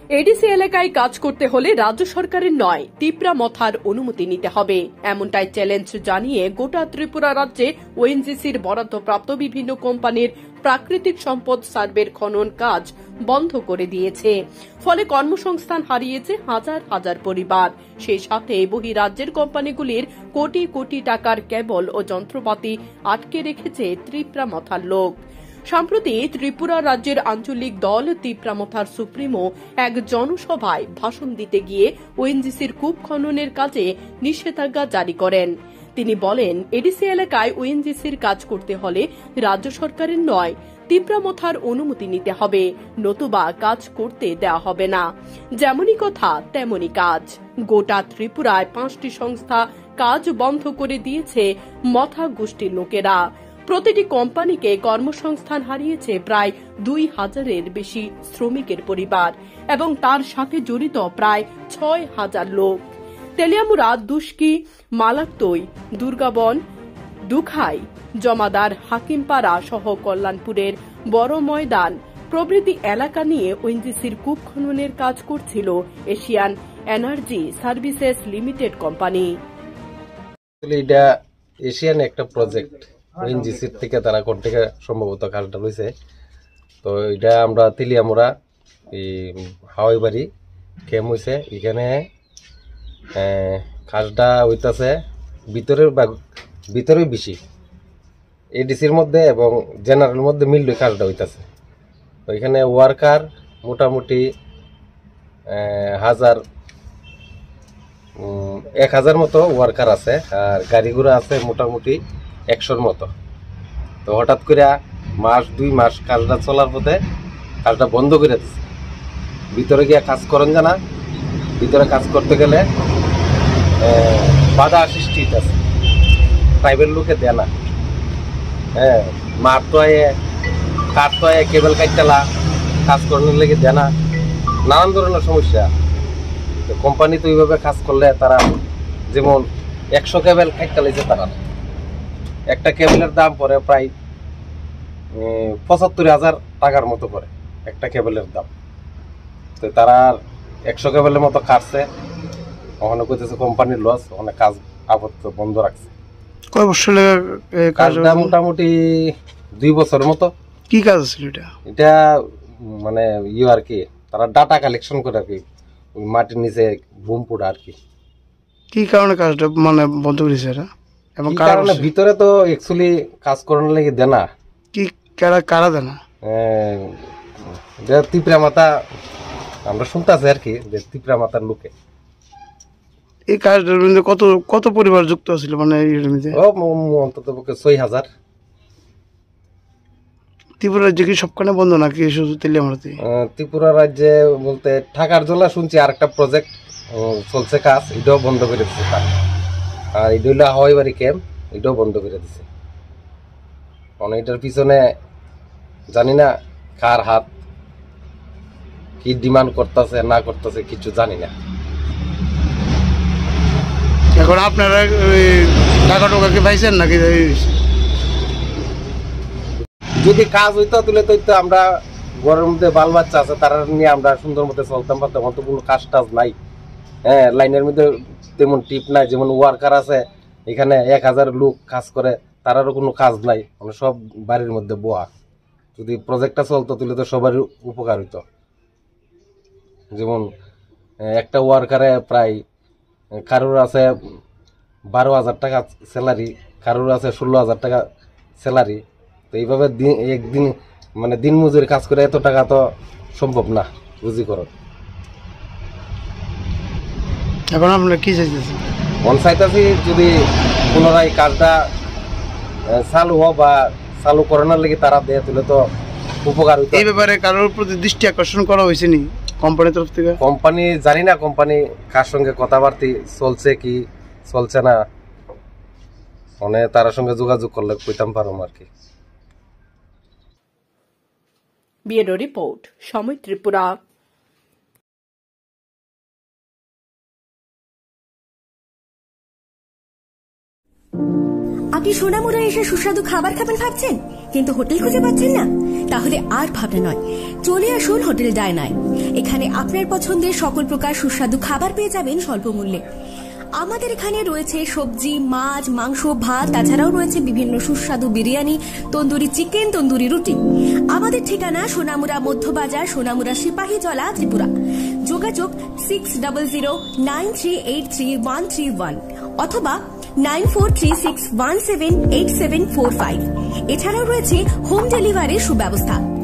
ADC এলাকায় কাজ করতে হলে রাজ্য সরকারের নয়, তিপ্রামথার অনুমতি নিতে হবে, এমনটাই চ্যালেঞ্জ জানিয়ে গোটা ত্রিপুরা রাজ্যে ওএনজিসির বরাদ্দপ্রাপ্ত বিভিন্ন কোম্পানির প্রাকৃতিক সম্পদ সার্ভের খনন কাজ বন্ধ করে দিয়েছে। ফলে কর্মসংস্থান হারিয়েছে হাজার হাজার পরিবার। সেই সাথে বহিরাজ্যের কোম্পানিগুলির কোটি কোটি টাকার কেবল ও যন্ত্রপাতি আটকে রেখেছে তিপ্রামথার লোক। সম্প্রতি ত্রিপুরা রাজ্যের আঞ্চলিক দল তিপ্রামথার সুপ্রিমো এক জনসভায় ভাষণ দিতে গিয়ে ওএনজিসির কূপ খননের কাজে নিষেধাজ্ঞা জারি করেন। তিনি বলেন, এডিসি এলাকায় ওএনজিসির কাজ করতে হলে রাজ্য সরকারের নয়, তিপ্রামথার অনুমতি নিতে হবে, নতুবা কাজ করতে দেওয়া হবে না। যেমনই কথা তেমনই কাজ। গোটা ত্রিপুরায় 5টি সংস্থা কাজ বন্ধ করে দিয়েছে মথা গোষ্ঠীর লোকেরা। প্রতিটি কোম্পানিকে কর্মসংস্থান হারিয়েছে প্রায় 2000-এর বেশি শ্রমিকের পরিবার এবং তার সাথে জড়িত প্রায় 6000 লোক। তেলিয়ামুড়া, দুস্কি, মালাক্তই, দুর্গাবন, দুখাই, জমাদার, হাকিমপাড়া সহ কল্যাণপুরের বড় ময়দান প্রভৃতি এলাকা নিয়ে ওএনজিসির কূপ খননের কাজ করছিল Asian energy services limited company. এটা এশিয়ান একটা প্রজেক্ট, ওএনজিসির থেকে তারা কোন থেকে সম্ভবত কাজটা লইছে। তো এটা আমরা তেলিয়ামুড়া এই হাওয়াই বাড়ি ক্যাম্প হয়েছে, এখানে কাজটা হইতাছে ভিতরে বেশি এডিসির মধ্যে এবং জেনারেলের মধ্যে মিললে কাজটা হইতাছে। তো এখানে ওয়ার্কার মোটামুটি 1000 মতো ওয়ার্কার আছে, আর গাড়ি ঘোড়া আছে মোটামুটি 100-র মতো। তো হঠাৎ করে মাস 2 মাস কাজটা চলার পথে কাজটা বন্ধ করে দিচ্ছে। ভিতরে গিয়ে কাজ করেন জানা, ভিতরে কাজ করতে গেলে বাধা সৃষ্টি হইতেছে, প্রাইভেট লোকে দেয় না। মাঠ তো কাঠ তো কেবল কাটতেলা কাজ করানোর লেগে দেয় না, নানান ধরনের সমস্যা। তো কোম্পানি তো এইভাবে কাজ করলে তারা যেমন 100 কেবল কাটতে লাগছে, তারা একটা কেবলের দাম পড়ে প্রায় 75,000 টাকার মতো পড়ে একটা কেবলের দাম। তো তারা 100 কেবলের মতো কাটছে, ওখানে কইতেছে কোম্পানির লস, ওখানে কাজ আপাতত বন্ধ রাখছে। কয় বছর কাজটা মোটামুটি 2 বছরের মতো। কি কাজ ছিল এটা? মানে আর কি, তারা ডাটা কালেকশন করে আর কি, মাটির নিচে বুম পোড়া আর কি। কি কারণে কাজটা মানে বন্ধ করেছে এরা? এবং কারণে ভিতরে তো অ্যাকচুয়ালি কাজ করানোর লাগে দেয় না। কি কারা দেয় না? তিপ্রামাতা আমরা শুনতেছি আর কি, যে তিপ্রামাতার লোকে এই কাজটার মধ্যে কত পরিবার যুক্ত ছিল? মানে অন্তত 6000। ত্রিপুরা রাজ্যে কি সবখানে বন্ধ নাকি শুধু তেলিয়ামুড়াতে? ত্রিপুরা রাজ্যে বলতে ঢাকার জেলা শুনছি আরেকটা প্রজেক্ট চলছে কাজ, এটাও বন্ধ করে দিচ্ছে। আর এটা হইলো হাওয়াই বাড়ি ক্যাম্প, এটাও বন্ধ করে দিচ্ছে। এটার পিছনে জানি না কার হাত, কি ডিমান্ড করতেছে না করতেছে কিছু জানি না। এখন আপনারা টাকা টাকা কি পাইছেন নাকি? যদি কাজ হইতো তুলে তো আমরা ঘরের মধ্যে বাল বাচ্চা আছে, তারা নিয়ে আমরা সুন্দর মতো চলতাম পারতাম। অত কোনো কাজ টাজ নাই। লাইনের মধ্যে তেমন টিপ নাই। যেমন ওয়ার্কার আছে এখানে 1000 লোক কাজ করে, তারারও কোনো কাজ নাই, মানে সব বাড়ির মধ্যে বোয়া। যদি প্রজেক্টটা চলতো তুলে তো সবারই উপকার হইতো। যেমন একটা ওয়ার্কারে প্রায় কারোর আছে 12,000 টাকা স্যালারি, কারোর আছে 16,000 টাকা স্যালারি। তো এইভাবে একদিন মানে দিন মজুরি কাজ করে এত টাকা তো সম্ভব না, বুঝি করো। এখন আপনারা কি চাইতেছেন? চাইতেছি যদি পুনরায় কাজটা চালু হোক বা চালু করানোর লেগে তারা দেয় তুলে তো উপকার হইতো। এই ব্যাপারে কারোর প্রতি দৃষ্টি আকর্ষণ করা হয়েছে নি কোম্পানির তরফ থেকে? কোম্পানি জানি না, কোম্পানি কার সঙ্গে কথাবার্তা চলছে কি চলছে না, মানে তার সঙ্গে যোগাযোগ করলে কইতাম পারো আর কি। ব্যুরো রিপোর্ট, সময় ত্রিপুরা। আপনি সোনামুড়া এসে সুস্বাদু খাবার খাবেন ভাবছেন, কিন্তু হোটেল খুঁজে পাচ্ছেন না? তাহলে আর ভাবনা নয়, চলে আসুন হোটেল ডায়নায়। এখানে আপনার পছন্দের সকল প্রকার সুস্বাদু খাবার পেয়ে যাবেন স্বল্প মূল্যে। আমাদের এখানে রয়েছে সবজি, মাছ, মাংস, ভাত, তাছাড়াও রয়েছে বিভিন্ন সুস্বাদু বিরিয়ানি, তন্দুরি চিকেন, তন্দুরি রুটি। আমাদের ঠিকানা সোনামুড়া মধ্যবাজার, সোনামুড়া সিপাহীজলা, ত্রিপুরা। যোগাযোগ 600093833131 অথবা 9436178745। এছাড়াও রয়েছে হোম ডেলিভারির সুব্যবস্থা।